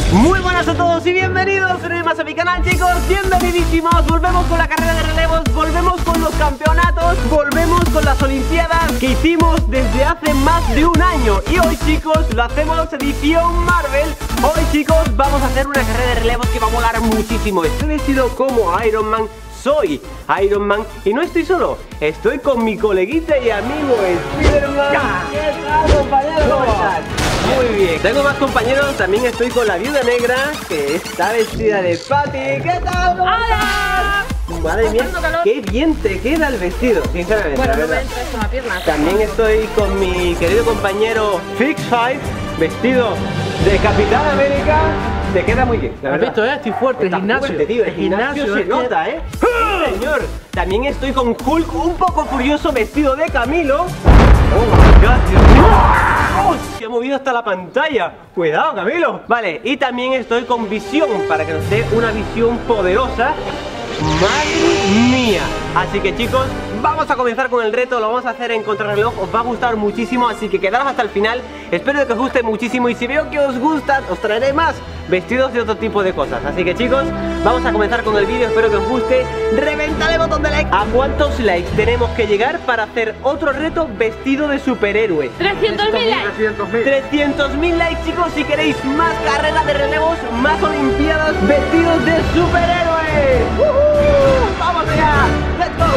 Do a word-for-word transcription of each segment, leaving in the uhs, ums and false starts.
Muy buenas a todos y bienvenidos una vez más a mi canal, chicos. Bienvenidísimos, volvemos con la carrera de relevos, volvemos con los campeonatos, volvemos con las olimpiadas que hicimos desde hace más de un año. Y hoy, chicos, lo hacemos edición Marvel. Hoy, chicos, vamos a hacer una carrera de relevos que va a molar muchísimo. Estoy vestido como Iron Man. Soy Iron Man y no estoy solo, estoy con mi coleguita y amigo Spiderman. ¿Qué tal, compañero? ¿Cómo estás? Muy bien. Tengo más compañeros, también estoy con la Viuda Negra, que está vestida de Patty. ¿Qué tal? ¡Hola! Madre mía, qué bien te queda el vestido, sinceramente. Bueno, la no verdad. me entra con la pierna. También estoy con mi querido compañero Fix Five, vestido de Capitán América. Te queda muy bien, la ¿Has verdad. visto, eh? Estoy fuerte, el Está gimnasio. fuerte, tío, el gimnasio, se es que- nota, ¿eh? Sí, señor. También estoy con Hulk, un poco furioso, vestido de Camilo. Oh my God, Dios mío. ¡Oh! Se ha movido hasta la pantalla. Cuidado, Camilo. Vale, y también estoy con Visión, para que nos dé una visión poderosa. ¡Madre mía! Así que, chicos, vamos a comenzar con el reto. Lo vamos a hacer en contrarreloj. Os va a gustar muchísimo, así que quedaros hasta el final. Espero que os guste muchísimo. Y si veo que os gustan, os traeré más vestidos de otro tipo de cosas. Así que, chicos, vamos a comenzar con el vídeo. Espero que os guste. Reventad el botón de like. ¿A cuántos likes tenemos que llegar para hacer otro reto vestido de superhéroe? trescientos mil likes. trescientos mil likes, chicos, si queréis más carreras de relevos, más olimpiadas vestidos de superhéroes. ¡Uh-huh! ¡Vamos allá! ¡Let's go!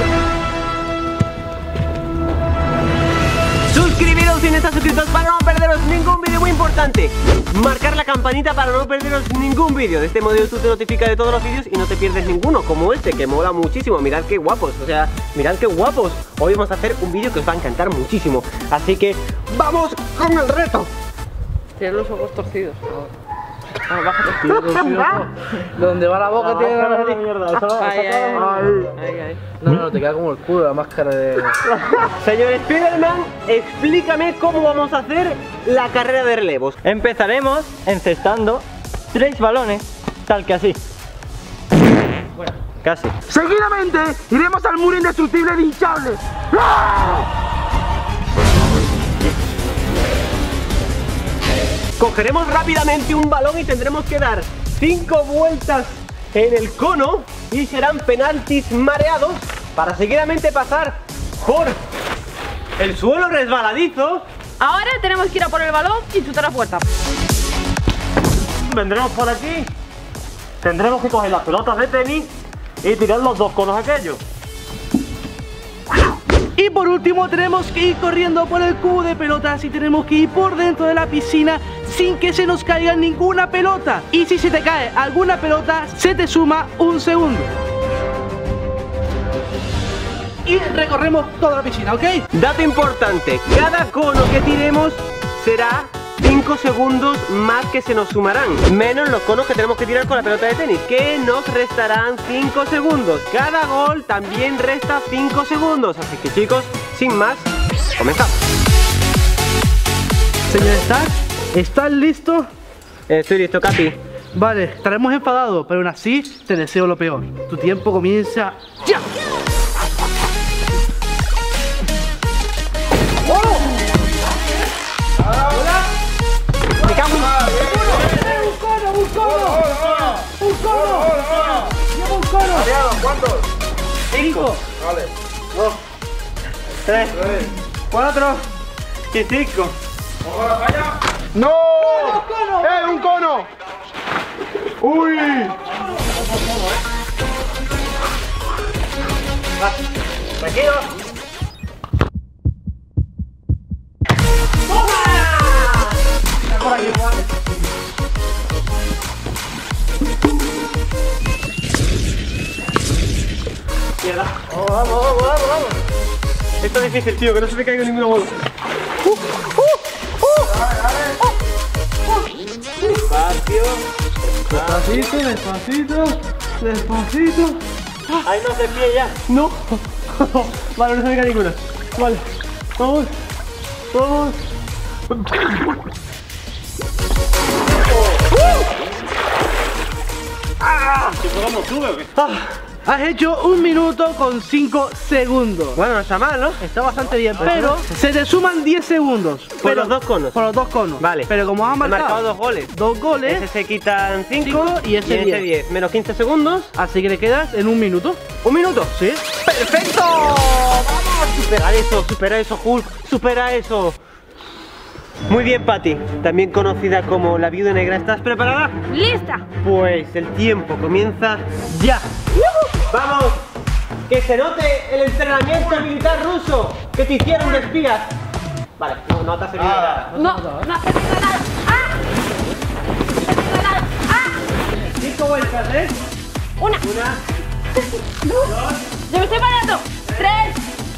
Suscribiros si no estáis suscritos para no perderos ningún vídeo. Muy importante, marcar la campanita para no perderos ningún vídeo. De este modo YouTube te notifica de todos los vídeos y no te pierdes ninguno, como este, que mola muchísimo. Mirad qué guapos, o sea, mirad qué guapos. Hoy vamos a hacer un vídeo que os va a encantar muchísimo. Así que ¡vamos con el reto! Tienes los ojos torcidos. Ah, bájate. Donde va la boca tiene la nariz. Ay, ay, ay. Ay, ay. No, no, te queda como el culo, la máscara de... Señor Spiderman, explícame cómo vamos a hacer la carrera de relevos. Empezaremos encestando tres balones, tal que así. Bueno, casi. Seguidamente iremos al muro indestructible de hinchable. Cogeremos rápidamente un balón y tendremos que dar cinco vueltas en el cono y serán penaltis mareados para seguidamente pasar por el suelo resbaladizo. Ahora tenemos que ir a por el balón y chutar a puerta. Vendremos por aquí, tendremos que coger las pelotas de tenis y tirar los dos conos aquellos. Y por último tenemos que ir corriendo por el cubo de pelotas y tenemos que ir por dentro de la piscina sin que se nos caiga ninguna pelota. Y si se te cae alguna pelota, se te suma un segundo. Y recorremos toda la piscina, ¿ok? Dato importante, cada cono que tiremos será cinco segundos más que se nos sumarán, menos los conos que tenemos que tirar con la pelota de tenis, que nos restarán cinco segundos. Cada gol también resta cinco segundos. Así que, chicos, sin más, comenzamos. Señor Stark, ¿estás listo? Estoy listo, Capi. Vale, estaremos enfadados, pero aún así te deseo lo peor. Tu tiempo comienza ya. Me cago en... ¡Un cono, un cono! ¡Un cono! ¡Lleva un cono! ¿Cuántos? Cinco, Vale. dos, tres, cuatro y cinco. ¡No! ¡Eh, un cono! ¡Uy! Tranquilo. Mierda. Vamos, vamos, vamos, vamos, vamos. Esto es difícil, tío, que no se me caiga ninguna bola. Uh, uh, uh. Despacio. Despacito, despacito, despacito. Ahí no se pie ya. No. Vale, no se me cae ninguna. Vale. Vamos. Vamos. ¡Ah! ¿Qué programa sube o qué? Ah, Has hecho un minuto con cinco segundos. Bueno, no está mal, ¿no? Está bastante bien, pero se te suman diez segundos. Por pero, los dos conos. Por los dos conos. Vale. Pero como has He marcado, marcado dos goles. dos goles, Ese se quitan cinco y ese diez. diez. Menos quince segundos. así que le quedas en un minuto. ¿Un minuto? Sí. ¡Perfecto! ¡Vamos! Supera eso, supera eso, Hulk. Supera eso. Muy bien, Patty. También conocida como la viuda negra. ¿Estás preparada? ¡Lista! Pues el tiempo comienza ya. ¡Vamos! Que se note el entrenamiento militar ruso que te hicieron de espías. Vale, no, no te ha servido nada. No, no hace nada. ¡Ah! ¡Ah! Cinco vueltas, ¿eh? Una. Una. Yo me estoy parando. Tres.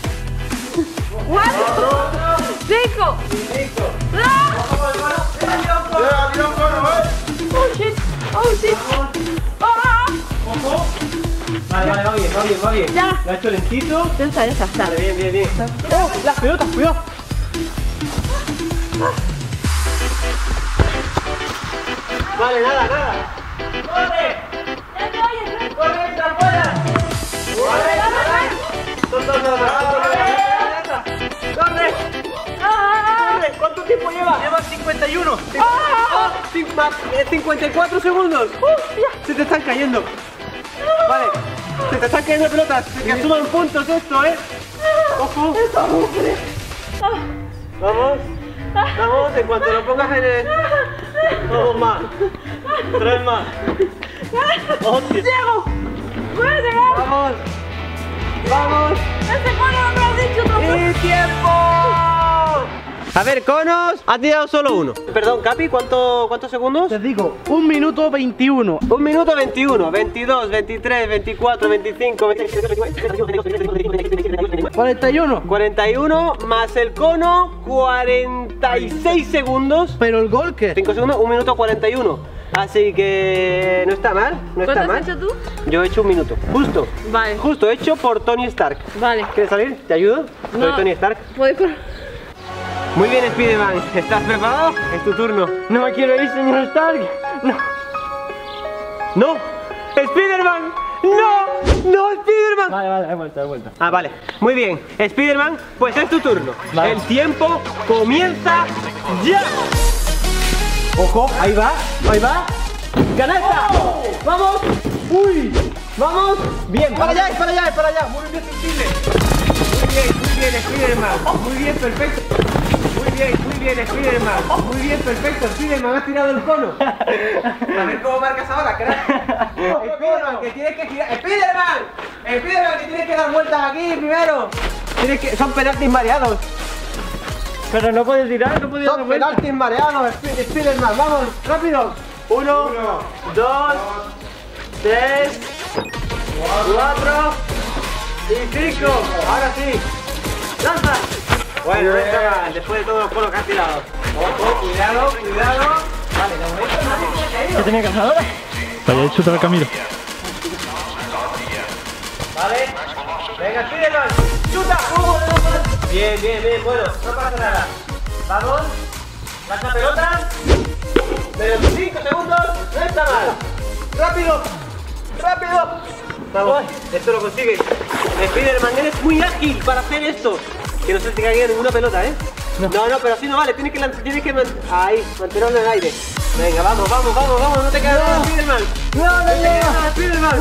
Cuatro. Cinco. Cinco. ¡Ah! ¡Tira un cono! Oh shit. Oh shit. ¡Ah! ¡Ojo! Vale, vale, va bien, va bien, va bien. Ya. Lo ha hecho lentito. Ya está, ya está. está. Vale, bien, bien, bien. ¡Oh! ¡Las pelotas! ¡Cuidado! Vale, nada, nada. ¡Corre! ¡Corre, entra afuera! ¡Corre! ¡Corre! ¡Corre! ¡Corre! ¿Cuánto tiempo lleva? Lleva cincuenta y uno. ¡Ah! Cin- más, eh, cincuenta y cuatro segundos. Se te están cayendo. Vale, se te están cayendo pelotas. Que suman puntos esto, ¿eh? Ojo. Vamos. Vamos, en cuanto lo pongas en el... Vamos más. Tres más. Hostia. ¡Llego! ¡Voy a llegar! Vamos. Vamos. ¡Ese cono no me lo has dicho otro! ¡Y tiempo! A ver, conos, ha tirado solo uno. Perdón, Capi, ¿cuánto, ¿cuántos segundos? Te digo, un minuto veintiuno. Un minuto veintiuno, veintidós, veintitrés, veinticuatro, veinticinco, veintiséis, cuarenta y uno. cuarenta y uno más el cono, cuarenta y seis segundos. Pero el gol que... cinco segundos, un minuto cuarenta y uno. Así que no está mal, no está ¿Cuánto mal. has hecho tú? Yo he hecho un minuto, justo. Vale. Justo hecho por Tony Stark. Vale. ¿Quieres salir? ¿Te ayudo? Soy No. Tony Stark. Puedes por... Muy bien, Spiderman. ¿Estás preparado? Es tu turno. No me quiero ir, señor Stark. No. ¡No! ¡Spiderman! ¡No! ¡No, Spiderman! Vale, vale, de vuelta, de vuelta. Ah, vale. Muy bien. Spiderman, pues es tu turno. Vale. El tiempo comienza ya. Ojo, ahí va, ahí va. ¡Canasta! ¡Vamos! ¡Uy! ¡Vamos! Bien, para allá, es para allá, es para allá. Muy bien, sensible. Muy bien, muy bien, Spiderman. Muy bien, perfecto. Muy bien, muy bien, Spiderman. Muy bien, perfecto. Spiderman, has tirado el cono. A ver cómo marcas ahora, crack. Spiderman, que tienes que girar. ¡Spiderman! ¡Spiderman, que tienes que dar vueltas aquí primero! Tienes que... Son penaltis mareados. Pero no puedes tirar, no puedes dar Son vuelta. penaltis mareados, Sp- Spiderman. Vamos, rápido. Uno, dos, tres, cuatro y cinco. Ahora sí. ¡Lanza! Bueno, no está mal, después de todos los conos que has tirado. Ojo, cuidado, cuidado. Vale, de momento nadie se ha caído. ¿Qué tenía que hacer ahora? Vaya hecho todo el camino. Vale. Venga, Spiderman. ¡Chuta! ¡Uh! Bien, bien, bien. Bueno, no pasa nada. Vamos. Lanza pelota. Menos cinco segundos. No está mal. ¡Rápido! ¡Rápido! Vamos, esto lo consigue. Spiderman, eres muy ágil para hacer esto. Que no se te caiga ninguna pelota, ¿eh? No, no, pero así no vale. Tienes que lanzar, tienes que man ahí, mantenerlo en el aire. Venga, vamos, vamos, vamos, vamos. No te quedas nada, Spiderman. No, no, te quedas nada, Spiderman.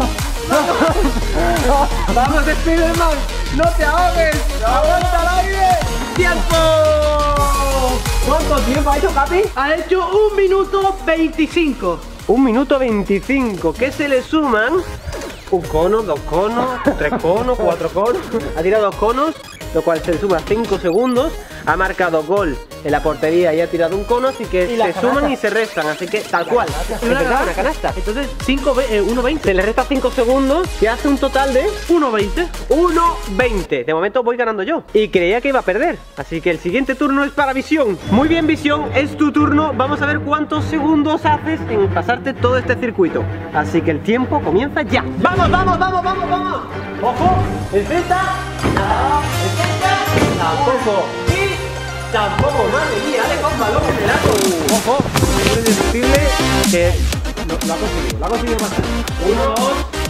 No. Vamos, Spiderman. No te ahogues. Aguanta el aire. ¡Tiempo! ¿Cuánto tiempo ha hecho, Capi? Ha hecho un minuto veinticinco. Un minuto veinticinco, que se le suman un cono, dos conos, tres conos, cuatro conos. Ha tirado dos conos, lo cual se le suma cinco segundos. Ha marcado gol en la portería y ha tirado un cono, así que se suman y se restan, así que tal cual. Y una Empezaba canasta. una canasta. Entonces, cinco, eh, uno veinte. Se le resta cinco segundos y hace un total de uno veinte. uno veinte. De momento voy ganando yo. Y creía que iba a perder. Así que el siguiente turno es para Visión. Muy bien, Visión, es tu turno. Vamos a ver cuántos segundos haces en pasarte todo este circuito. Así que el tiempo comienza ya. ¡Vamos, vamos, vamos, vamos, vamos! ¡Ojo! ¿El Z? No. ¿El Z? Tampoco. Y tampoco. Madre mía, dale con balón en el arco. ¡Ojo! Es indiscutible que lo, lo ha conseguido. Lo ha conseguido pasar. Uno, dos,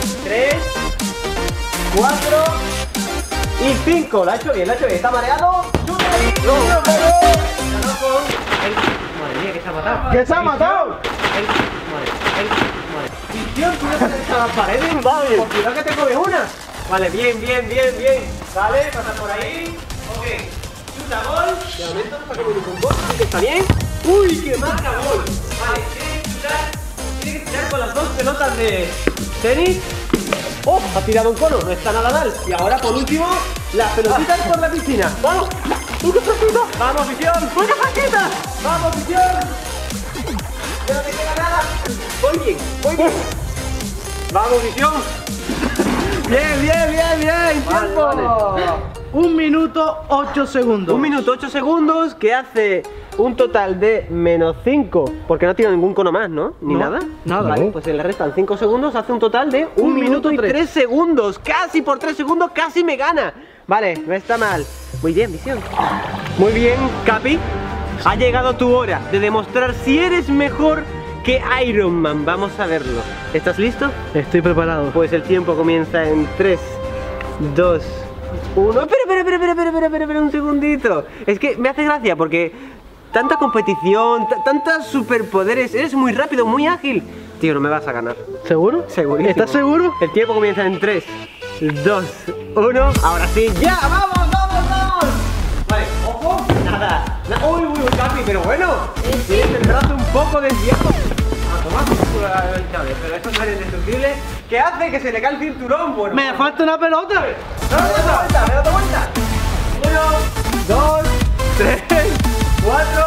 tres, cuatro y cinco. Lo ha hecho bien, lo ha hecho bien. Está mareado. ¡Sube! ¡No! ¡Ganó con el... Madre mía, que se ha matado. ¿Qué se ha matado? El... Madre, el... Madre. Visión, tú no te a las paredes. Vale. Por cuidado que te comes una. Vale, bien, bien, bien, bien. Vale, pasa por ahí. Ok. Chuta gol. De momento no está comiendo un gol, así que está bien. Uy, que marca gol. Vale, tiene que chutar. Tiene que tirar con las dos pelotas de tenis. ¡Oh! Ha tirado un cono, no está nada mal. Y ahora por último, las pelotitas por la piscina. ¡Vamos! ¡Uy, qué fresquita! ¡Vamos, Visión! ¡Uy, qué fresquita! ¡Vamos, Visión! ¡Ya no te queda nada! ¡Voy bien! ¡Voy bien! ¡Vamos, Visión! Bien, bien, bien, bien. Tiempo. Vale, vale. Un minuto ocho segundos. Un minuto ocho segundos que hace un total de menos cinco. Porque no tiene ningún cono más, ¿no? Ni No, nada. nada. Vale, No. pues se le restan cinco segundos, hace un total de un, Un minuto, minuto y tres. tres segundos. Casi por tres segundos, casi me gana. Vale, no está mal. Muy bien, Visión. Muy bien, Capi. Ha llegado tu hora de demostrar si eres mejor que Iron Man. Vamos a verlo. ¿Estás listo? Estoy preparado. Pues el tiempo comienza en tres, dos, uno. Espera, espera, espera, espera, espera, espera, espera, espera un segundito. Es que me hace gracia porque tanta competición, tantos superpoderes, eres muy rápido, muy ágil. Tío, no me vas a ganar. ¿Seguro? Segurísimo. ¿Estás seguro? El tiempo comienza en tres, dos, uno. Ahora sí, ya, vamos, vamos, vamos. Vale, ojo, nada. Na- uy, uy, uy, Capi, pero bueno, tienes el brazo un poco desviado. A tomar por culo el cable, pero esto no es indestructible. ¿Qué hace? Que se le cae el cinturón. Bueno, Me falta una pelota. ¡Dale otra vuelta! ¡Me da vuelta! Uno, dos, tres, cuatro.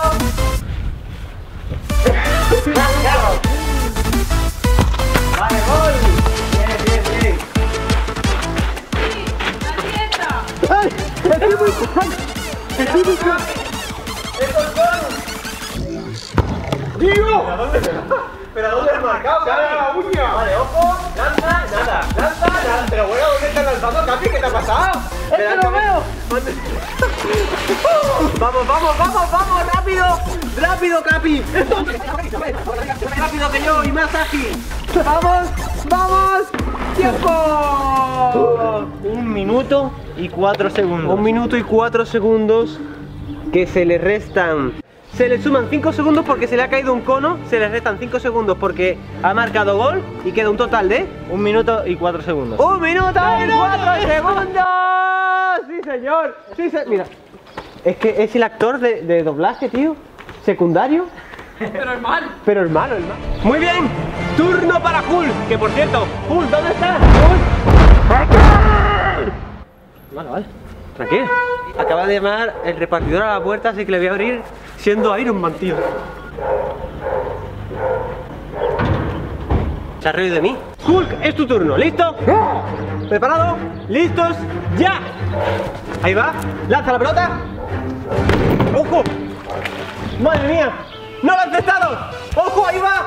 Vale, gol. Bien, bien, bien. ¡Ay! Estoy muy mal. Estoy muy mal. ¡Esto es gol! ¡Digo! ¿Pero a dónde me va? ¿Pero a dónde has marcado? ¡Dale a la uña! Vale, ojo. Lanza, nada. Lanza, nada. Pero bueno, ¿dónde estás lanzando, Capi? ¿Qué te ha pasado? Es que lo veo. Vamos, vamos, vamos, vamos, rápido. Rápido, Capi. Rápido que yo y más ágil. Vamos, vamos. ¡Tiempo! Un minuto y cuatro segundos. Un minuto y cuatro segundos que se le restan. Se le suman cinco segundos porque se le ha caído un cono. Se le restan cinco segundos porque ha marcado gol. Y queda un total de Un minuto y cuatro segundos. ¡un minuto y cuatro segundos! ¡Sí, señor! ¡Sí, se... Mira, es que es el actor de, de doblaje, tío. Secundario. Pero es mal. Pero hermano, hermano. Muy bien, turno para Hulk. Que por cierto, Hulk, ¿dónde estás? Hulk. Vale, vale. Tranquilo. Acaba de llamar el repartidor a la puerta, así que le voy a abrir siendo Iron Man, tío. Se ha reído de mí. Hulk, es tu turno. ¿Listo? ¿Preparado? ¿Listos? ¡Ya! Ahí va. Lanza la pelota. ¡Ojo! ¡Madre mía! ¡No lo ha aceptado! ¡Ojo! ¡Ahí va!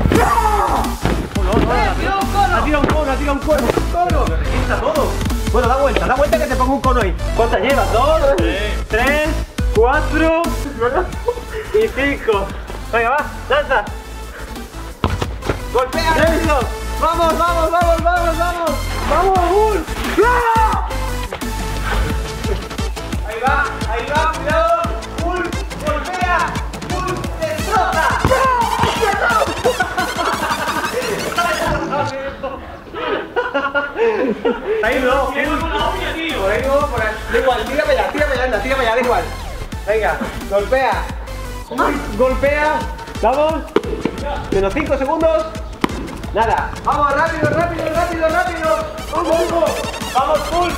¡Ha tirado un cono! ¡Ha tirado un cono! ¡Ha tirado un cono! ¡Cono! ¡Pero aquí está todo! Bueno, da vuelta, da vuelta que te pongo un cono ahí. ¿Cuántas llevas? ¿Dos? ¿Tres? ¿Cuatro? Y cinco. Venga, va, lanza. ¡Golpea, rápido! ¡Vamos, vamos, vamos, vamos, vamos! ¡Vamos, Hulk! ¡Ah! Ahí va, ahí va, cuidado. Hulk, golpea. Hulk, destroza. Ahí no, Hulk. Por ahí no, por ahí. Da igual, tira para allá, tira para allá, anda, tira para allá, da igual. Venga, golpea. Hulk, golpea. Vamos. Menos cinco segundos. Nada. Vamos, rápido, rápido, rápido, rápido. Vamos, vamos. Vamos, Hulk.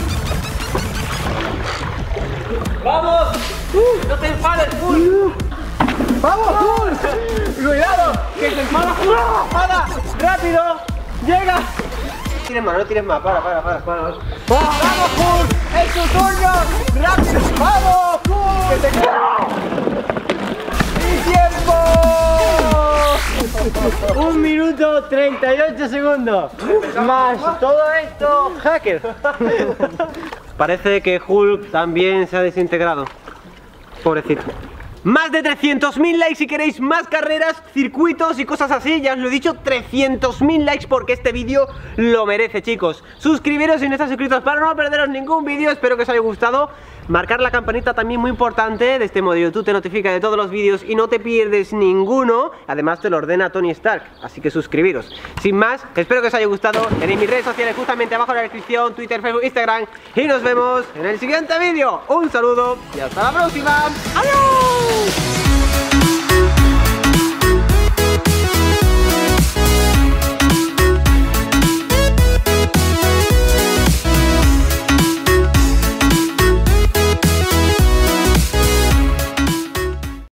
¡Vamos! Uh, ¡no te enfades, Hulk! ¡Vamos, Hulk! ¡Cuidado! ¡Que te enfada, Hulk! ¡Para! ¡Rápido! ¡Llega! No tires más, no tires más. Para, para, para. para. ¡Vamos, Hulk! ¡Es tu turno! ¡Rápido! ¡Vamos, Hulk! ¡Que te queda! ¡Y tiempo! Un minuto treinta y ocho segundos. Más todo esto, hacker. Parece que Hulk también se ha desintegrado. Pobrecito. Más de trescientos mil likes si queréis más carreras, circuitos y cosas así. Ya os lo he dicho, trescientos mil likes porque este vídeo lo merece, chicos. Suscribiros si no estáis suscritos para no perderos ningún vídeo. Espero que os haya gustado. Marcar la campanita también muy importante. De este modo YouTube te notifica de todos los vídeos y no te pierdes ninguno. Además te lo ordena Tony Stark, así que suscribiros. Sin más, espero que os haya gustado. Tenéis mis redes sociales justamente abajo en la descripción: Twitter, Facebook, Instagram. Y nos vemos en el siguiente vídeo. Un saludo y hasta la próxima. ¡Adiós!